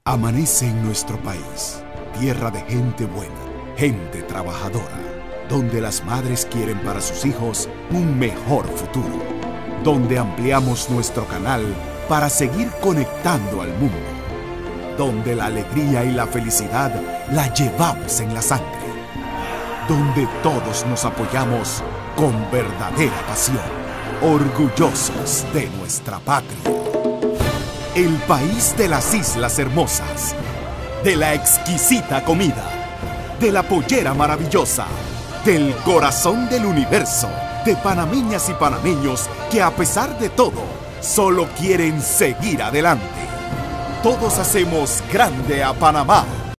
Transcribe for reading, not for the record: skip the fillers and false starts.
Amanece en nuestro país, tierra de gente buena, gente trabajadora, donde las madres quieren para sus hijos un mejor futuro, donde ampliamos nuestro canal para seguir conectando al mundo, donde la alegría y la felicidad la llevamos en la sangre, donde todos nos apoyamos con verdadera pasión, orgullosos de nuestra patria. El país de las islas hermosas, de la exquisita comida, de la pollera maravillosa, del corazón del universo, de panameñas y panameños que a pesar de todo, solo quieren seguir adelante. Todos hacemos grande a Panamá.